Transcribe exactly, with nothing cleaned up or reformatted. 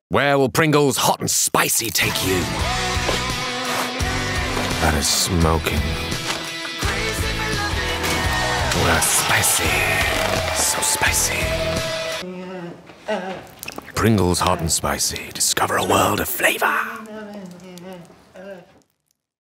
Where will Pringles hot and spicy take you? That is smoking. Well, spicy. So spicy. Pringles hot and spicy. Discover a world of flavor.